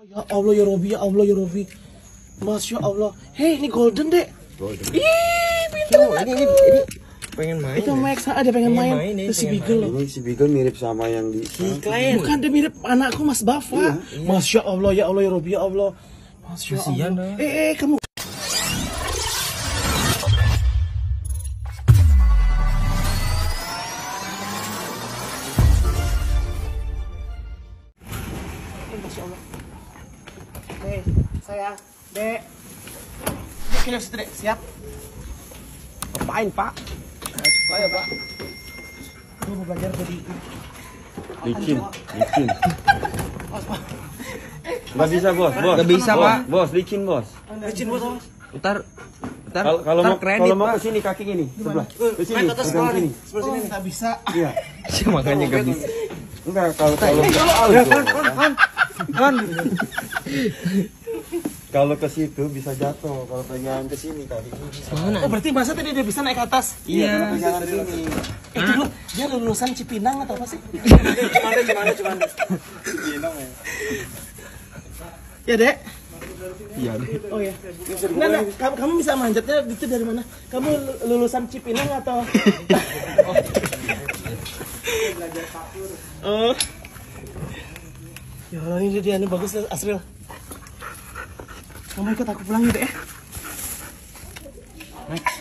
Ya Allah ya Robi, ya Allah ya Robi. Masya Allah. Hei, ini golden, Dek. Golden. Ih, pintar. Ini pengen main. Itu Max ada pengen main. Itu si Beagle loh. Ini si Beagle mirip sama yang di Klien. Bukan, dia mirip anakku Mas Bafa. Iya. Masya Allah ya Allah ya Robi, ya Allah. Masya Allah. Kamu. Masya Allah. Nih, saya, Dek. Dek, situ, Dek. Siap? Apain, Pak? Ayo, Pak. Gue mau belajar jadi Licin. Nggak bisa, Bos. Nggak bisa, Pak. Bos, licin, Bos. licin bos. Ntar Kalau mau ke sini kaki gini, sebelah. Ke sini, pegang sini. Sebelah sini nggak bisa. Iya. Makanya nggak bisa. Enggak, kalau kalau ke situ bisa jatuh, kalau pegangan ke sini kali ini. Oh, berarti masa tadi dia bisa naik ke atas? Iya, pegangan ke sini. Itu dulu, dia lulusan Cipinang atau apa sih? Cimande. Cipinang ya. Ya, Dek? Iya deh. Oh ya. Nah, kamu bisa manjatnya itu dari mana? Kamu lulusan Cipinang atau? Oh. Ya Allah, ini dia nih bagus Asril. Kamu ikut aku pulang ya, Dek. Next.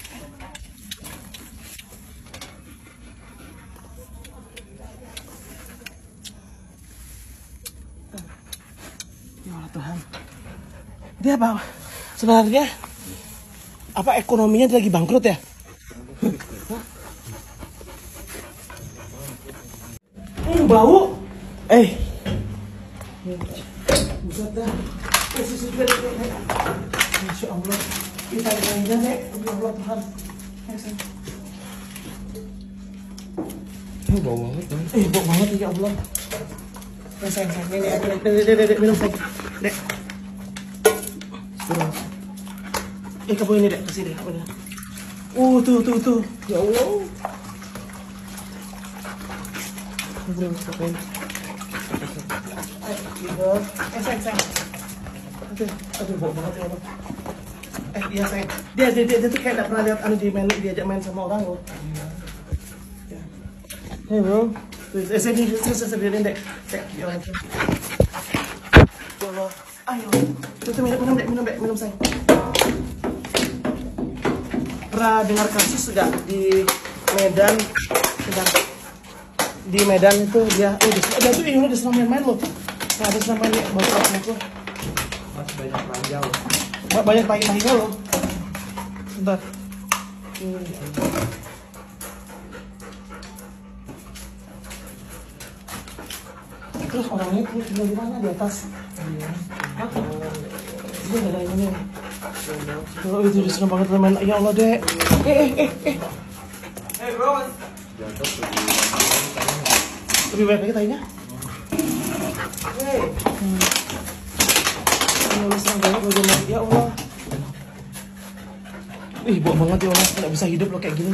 Ya Allah Tuhan. Dia apa? Sebenarnya apa ekonominya dia lagi bangkrut ya? Bau. Buset dah. Masya Allah. Kita aja, Dek. Ya Allah Tuhan. Bau banget, Bang. Bau banget ya Allah. Ya sayang. Dek, minum sayang. Dek. Kamu ini, Dek. Kasih, Dek. Tuh. Ya Allah. Sayang. Aduh, bau banget ya Allah. Iya sayang. Dia tuh kayak gak pernah lihat diajak main sama orang loh. Iya. Hey bro. Tuh, sediain Dek. Ya Allah. Ya Allah. Ayo. Tuh, minum sayang. Pernah dengar kasus sudah di Medan? Di Medan itu dia tuh ini udah senang main loh. Nah, ada senang main bawa aku. Mas banyak ranjau. Banyak tai-tainya loh. Bentar. Terus orangnya tinggal di mana? Di atas? Iya. Hah? Dia nggak ada ini. Oh, itu udah senang banget main. Ya Allah, Dek. Bro. Lebih baik lagi tainya. Ini senang banget bagaimana. Ya Allah. Bau banget ya Allah. Nggak bisa hidup loh kayak gini.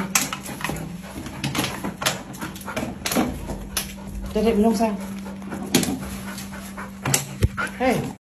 Dek, minum sayang. Hey.